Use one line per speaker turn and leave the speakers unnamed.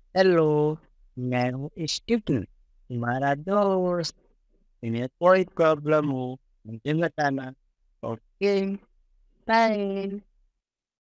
Hello, मैं हूँ Stephen, तुम्हारा दोस्त। तुम्हें कोई प्रॉब्लम हो मुझे बताना। Okay, bye.